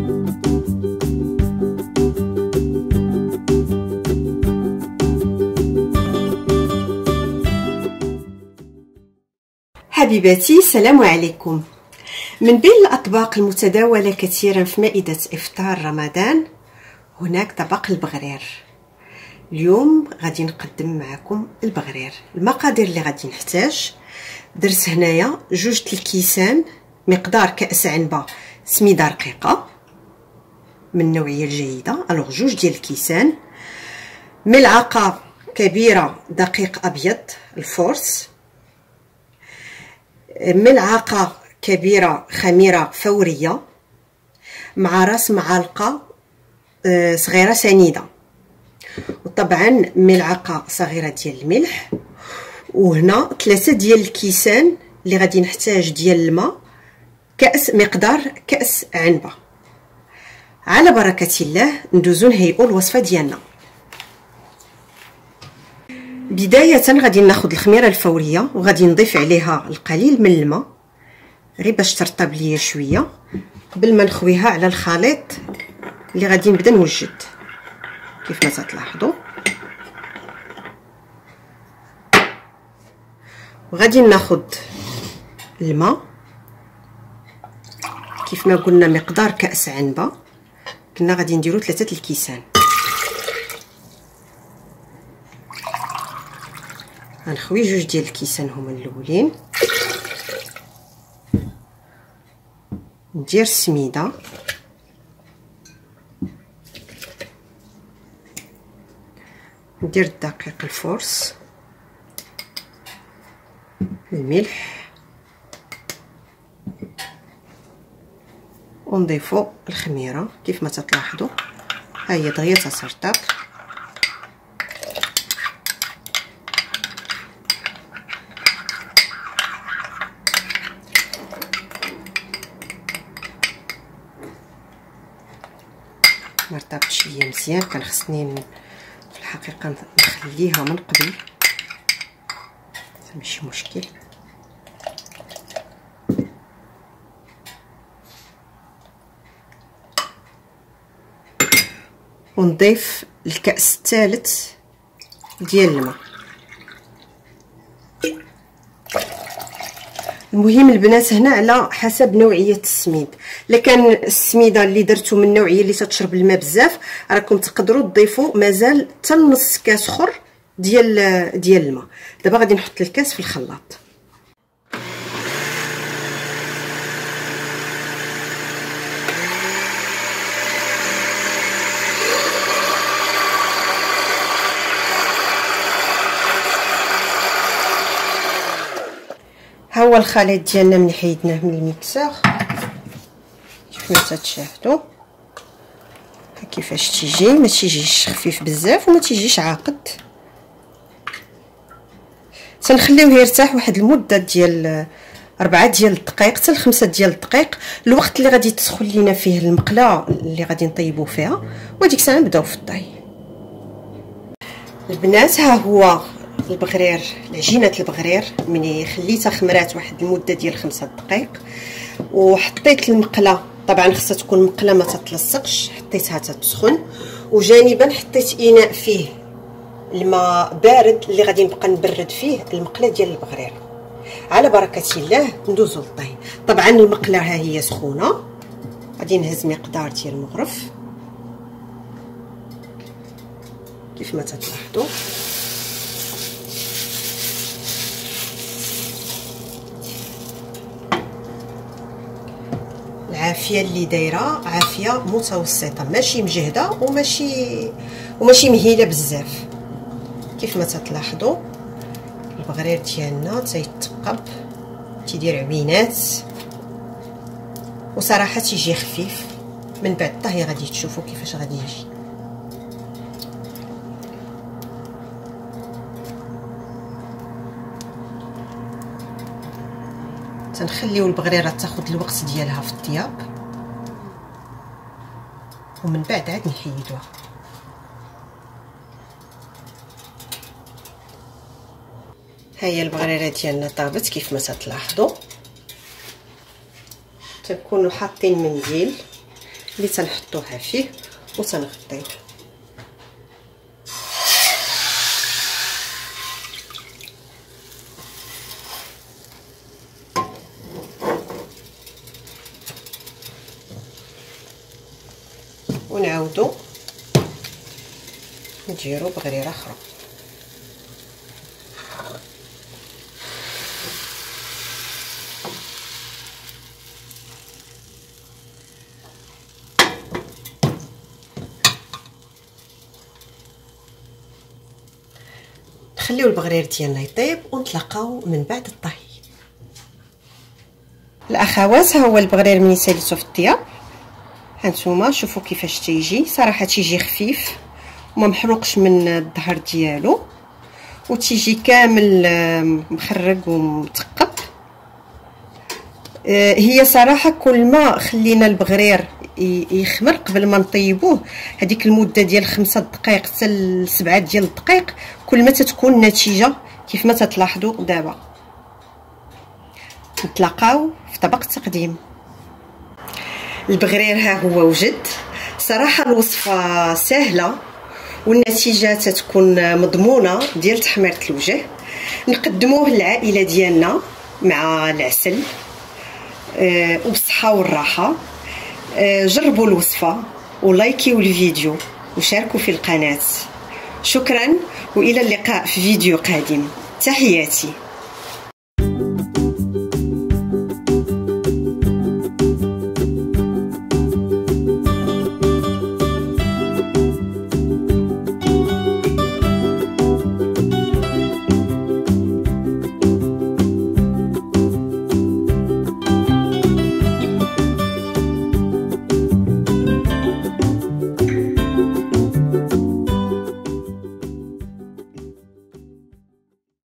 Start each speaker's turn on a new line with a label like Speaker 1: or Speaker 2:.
Speaker 1: حبيباتي، السلام عليكم. من بين الأطباق المتداولة كثيرا في مائدة إفطار رمضان هناك طبق البغرير. اليوم غادي نقدم معكم البغرير. المقادير اللي غادي نحتاج: درت هنايا 2 الكيسان مقدار كأس عنبة سميده رقيقة من النوعية الجيدة. الوغ 2 ديال الكيسان، ملعقة كبيرة دقيق أبيض الفورس، ملعقة كبيرة خميرة فورية، مع راس معلقة صغيرة سنيدة، وطبعا ملعقة صغيرة ديال الملح. وهنا 3 ديال الكيسان اللي غادي نحتاج ديال الماء، كأس مقدار كأس عنبة. على بركة الله ندوزو نهيئو الوصفة ديالنا. بداية غادي ناخد الخميرة الفورية وغادي نضيف عليها القليل من الماء غير باش ترطب ليا شوية قبل ما نخويها على الخليط اللي غادي نبدا نوجد. كيف ما تلاحظوا وغادي ناخد الماء كيف ما قلنا مقدار كأس عنبة، كنا غادي نديرو 3 الكيسان. غنخوي 2 ديال الكيسان هما الاولين، ندير السميده، ندير الدقيق الفورس، الملح، ونضيفو الخميره كيف ما تلاحظوا ها هي دغيا تترطب. ما رطبتش ليا مزيان، كان خصني في الحقيقه نخليها من قبل، ماشي مشكل. ونضيف الكأس الثالث ديال الماء. المهم البنات هنا على حسب نوعيه السميد، الا كان السميده اللي درتو من النوعيه اللي تتشرب الماء بزاف راكم تقدروا تضيفوا مازال حتى نص كاس اخر ديال الماء. دابا غادي نحط الكاس في الخلاط. ها هو الخليط ديالنا ملي حيدناه من الميكسور كيف ما تشاهدوا. كيفاش تيجي، ما تيجيش خفيف بزاف وما تيجيش عاقد. تنخليوه يرتاح واحد المده ديال 4 ديال الدقائق حتى ل5 ديال الدقائق، الوقت اللي غادي تسخن لينا فيه المقله اللي غادي نطيبو فيها، وديك الساعه نبداو في الطهي. البنات ها هو البغرير، العجينه البغرير ملي خليتها خمرات واحد المده ديال 5 دقائق، وحطيت المقله. طبعا خصها تكون مقله ما تتلصقش، حطيتها تتسخن، وجانبا حطيت اناء فيه الماء بارد اللي غادي نبقى نبرد فيه المقله ديال البغرير. على بركه الله ندوزو للطهي. طبعا المقله ها هي سخونه، غادي نهز مقدار ديال المغرف كيف ما تلاحظوا. العافيه اللي دايره عافيه متوسطه، ماشي مجهده وماشي مهيله بزاف. كيف ما تلاحظوا البغرير ديالنا تيتقب، تيدير عوينات، وصراحه تيجي خفيف. من بعد الطهي غادي تشوفوا كيفاش غادي يجي. تنخليو البغريره تاخذ الوقت ديالها في الطياب، ومن بعد عاد نحيدوها. ها هي البغريره ديالنا طابت كيف ما تلاحظوا. تنكونوا حاطين منديل اللي تنحطوها فيه وتنغطيوه. ونعاودو نديرو بغريره اخرى. نخليو البغرير ديالنا يطيب ونتلاقاو من بعد الطهي. الاخوات، ها هو البغرير ملي ساليتو في الطياب. هانتوما شوفوا كيفاش تيجي، صراحه تيجي خفيف وما محروقش من الظهر ديالو، وتيجي كامل مخرج ومثقب. هي صراحه كل ما خلينا البغرير يخمر قبل ما نطيبوه، هذيك المده ديال 5 دقائق حتى 7 ديال الدقائق، كل ما تتكون النتيجه كيف ما تلاحظوا دابا. نتلاقاو في طبق التقديم. البغرير ها هو وجد. صراحه الوصفه سهله والنتيجه تتكون مضمونه ديال تحميره الوجه. نقدموه للعائله ديالنا مع العسل وبالصحه والراحه. جربوا الوصفه ولايكيو الفيديو وشاركوا في القناه. شكرا والى اللقاء في فيديو قادم. تحياتي.